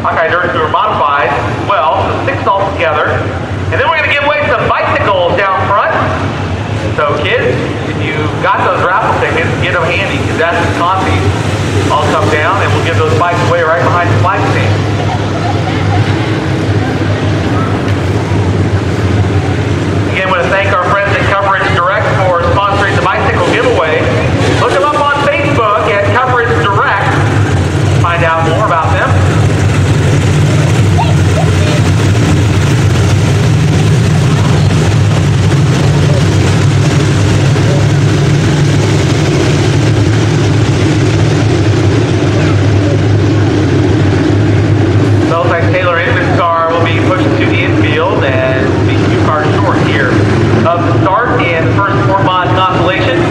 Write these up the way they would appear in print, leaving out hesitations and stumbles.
Hawkeye Dirt Tour Modified as well, so 6 altogether. And then we're going to give away some bicycles down front. So kids, if you got those raffle tickets, get them handy, because that's the coffee. I'll come down and we'll give those bikes away right behind the flag stand. Again, I want to thank our friends at Coverage Direct for sponsoring the bicycle giveaway. Look them up on Facebook at Coverage Direct. Find out more about them. Taylor Inman's car will be pushed to the infield and be a few cars short here of the start in the first 4 mod consolation.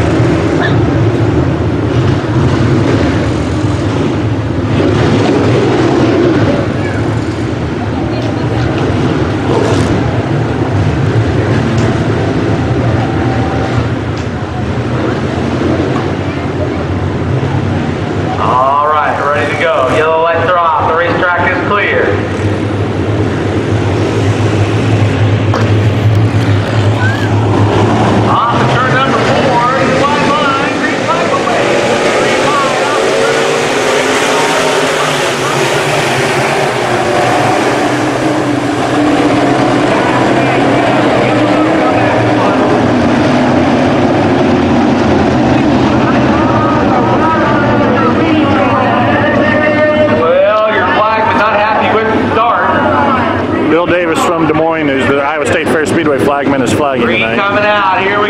All right, ready to go. Yellow lights are off. The racetrack is clear. Bill Davis from Des Moines, who's the Iowa State Fair Speedway flagman, is flagging Green tonight. coming out. Here we